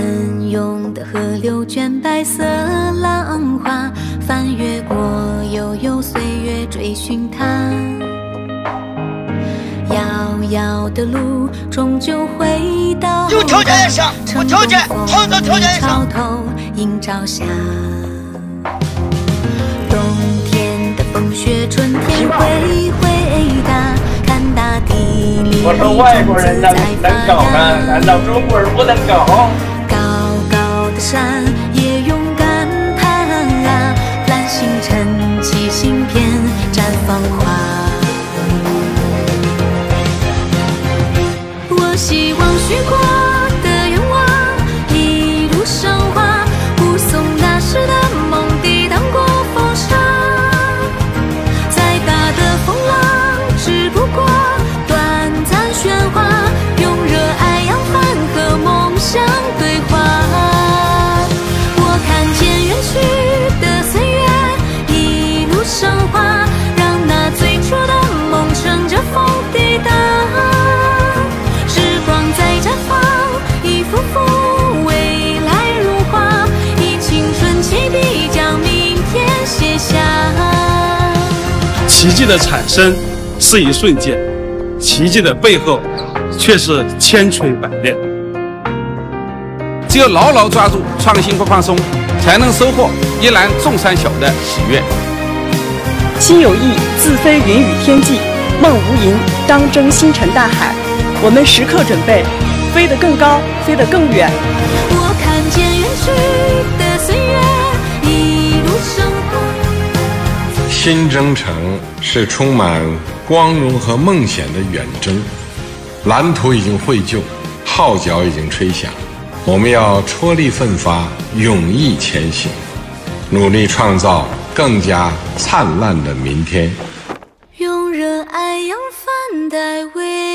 奔涌的河流卷白色浪花，翻越过悠悠岁月追寻它。遥遥的路终究会到有条件上，无条件，创造条件上。 潮头映朝霞，冬天的风雪，春天会回答，看大地里我说外国人能搞呢，难道中国人不能搞？ 高高的山也勇敢攀啊，蓝星辰起芯片绽放花。我希望许过的愿望一路升华，护送那时的梦抵挡过风沙。再大的风浪只不过短暂喧哗，用热爱扬帆和梦想对话。我看见远去的岁月一路升华，让那最初的梦乘着风抵达。在绽放，一幅幅未来如画，以青春起笔将明天写下。 奇迹的产生是一瞬间，奇迹的背后却是千锤百炼。只有牢牢抓住创新不放松，才能收获一览众山小的喜悦。 心有意，自飞云雨天际；梦无垠，当征星辰大海。我们时刻准备飞得更高，飞得更远。 我看见远去的岁月一路升华。 新征程是充满光荣和梦想的远征，蓝图已经绘就，号角已经吹响，我们要踔厉奋发，勇毅前行，努力创造更加灿烂的明天。 用热爱扬帆带未